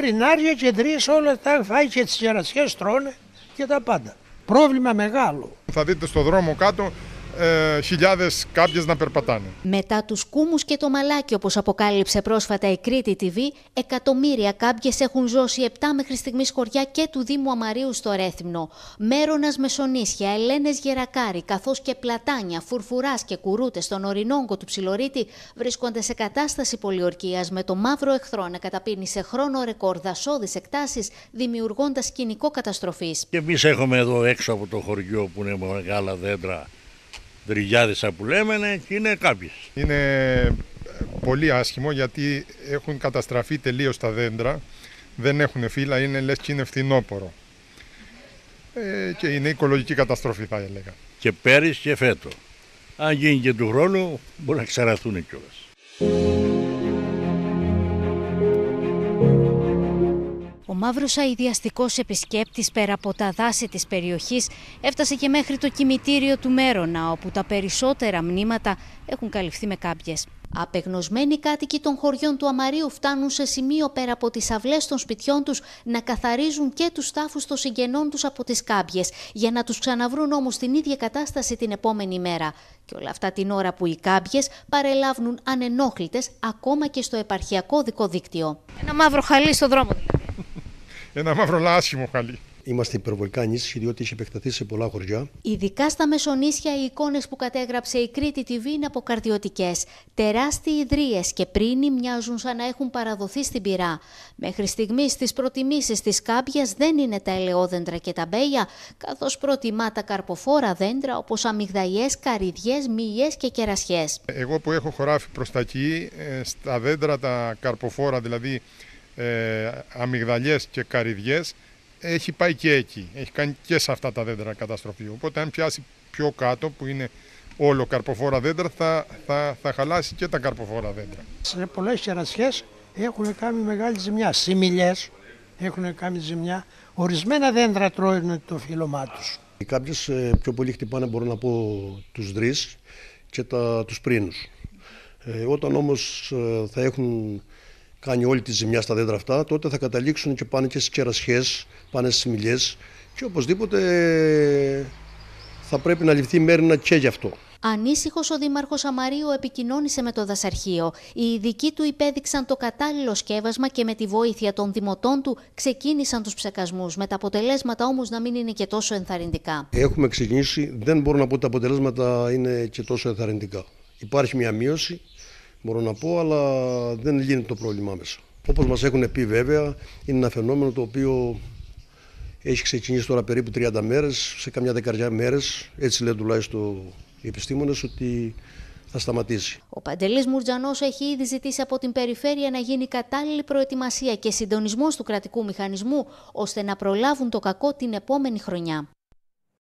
κρινάρια και 3 όλα τα φάει και τις κερασιές τρώνε και τα πάντα. Πρόβλημα μεγάλο. Θα δείτε στο δρόμο κάτω χιλιάδες κάμπιες να περπατάνε. Μετά τους κούμους και το μαλάκι, όπως αποκάλυψε πρόσφατα η Κρήτη TV, εκατομμύρια κάμπιες έχουν ζώσει 7 μέχρι στιγμής χωριά και του Δήμου Αμαρίου στο Ρέθυμνο. Μέρονας, Μεσονίσια, Ελένες, Γερακάρη, καθώς και Πλατάνια, Φουρφουράς και Κουρούτες στον ορεινόγκο του Ψιλορίτη βρίσκονται σε κατάσταση πολιορκίας, με το μαύρο εχθρό να καταπίνει σε χρόνο ρεκόρ δασώδεις εκτάσεις, δημιουργώντας σκηνικό καταστροφής. Και εμείς έχουμε εδώ έξω από το χωριό που είναι μεγάλα δέντρα, δρυγιάδισα που λέμε, και είναι κάμπιες. Είναι πολύ άσχημο γιατί έχουν καταστραφεί τελείως τα δέντρα, δεν έχουν φύλλα, είναι λες και είναι φθινόπορο. Και είναι οικολογική καταστροφή, θα έλεγα. Και πέρυσι και φέτο. Αν γίνει και του χρόνου, μπορεί να ξαραθούν κιόλας. Ο μαύρος αηδιαστικός επισκέπτης, πέρα από τα δάση της περιοχής, έφτασε και μέχρι το κημητήριο του Μέρονα, όπου τα περισσότερα μνήματα έχουν καλυφθεί με κάμπιες. Απεγνωσμένοι κάτοικοι των χωριών του Αμαρίου φτάνουν σε σημείο, πέρα από τις αυλές των σπιτιών τους, να καθαρίζουν και τους τάφους των συγγενών τους από τις κάμπιες, για να τους ξαναβρούν όμως στην ίδια κατάσταση την επόμενη μέρα. Και όλα αυτά την ώρα που οι κάμπιες παρελάβουν ανενόχλητες ακόμα και στο επαρχιακό οδικό δίκτυο. Ένα μαύρο χαλί στο δρόμο δηλαδή. Ένα μαύρο άσχημο χαλί. Είμαστε υπερβολικά ανήσυχοι διότι έχει επεκταθεί σε πολλά χωριά. Ειδικά στα Μεσονίσια, οι εικόνες που κατέγραψε η Κρήτη TV είναι αποκαρδιωτικές. Τεράστιοι ιδρύες και πρίνοι μοιάζουν σαν να έχουν παραδοθεί στην πυρά. Μέχρι στιγμής στις προτιμήσεις της κάμπιας δεν είναι τα ελαιόδεντρα και τα μπέλια, καθώς προτιμά τα καρποφόρα δέντρα όπως αμυγδαλιές, καρυδιές, μύιες και κερασιές. Εγώ που έχω χωράφι προς τα εκεί, στα δέντρα τα καρποφόρα, δηλαδή αμυγδαλιές και καρυδιές, έχει πάει και εκεί, έχει κάνει και σε αυτά τα δέντρα καταστροφή. Οπότε αν πιάσει πιο κάτω που είναι όλο καρποφόρα δέντρα θα χαλάσει και τα καρποφόρα δέντρα. Σε πολλές κερασιές έχουν κάνει μεγάλη ζημιά, σημιλιές έχουν κάνει ζημιά, ορισμένα δέντρα τρώουν το φύλλωμά τους. Οι κάμπιες πιο πολύ χτυπάνε, μπορώ να πω, τους δρύς και τους πρίνους. Όταν όμως θα έχουν κάνει όλη τη ζημιά στα δέντρα αυτά, τότε θα καταλήξουν και πάνε και στις κερασιές, πάνε στις σημιλιές και οπωσδήποτε θα πρέπει να ληφθεί μέρημνα και γι' αυτό. Ανήσυχος ο Δήμαρχος Αμαρίου επικοινώνησε με το δασαρχείο. Οι ειδικοί του υπέδειξαν το κατάλληλο σκεύασμα και με τη βοήθεια των δημοτών του ξεκίνησαν τους ψεκασμούς. Με τα αποτελέσματα όμως να μην είναι και τόσο ενθαρρυντικά. Έχουμε ξεκινήσει, δεν μπορώ να πω ότι τα αποτελέσματα είναι και τόσο ενθαρρυντικά. Υπάρχει μια μείωση, μπορώ να πω, αλλά δεν λύνει το πρόβλημα μέσα. Όπως μας έχουν πει βέβαια, είναι ένα φαινόμενο το οποίο έχει ξεκινήσει τώρα περίπου 30 μέρες, σε καμιά δεκαριά μέρες, έτσι λένε τουλάχιστον οι επιστήμονες, ότι θα σταματήσει. Ο Παντελής Μουρτζανός έχει ήδη ζητήσει από την περιφέρεια να γίνει κατάλληλη προετοιμασία και συντονισμός του κρατικού μηχανισμού, ώστε να προλάβουν το κακό την επόμενη χρονιά.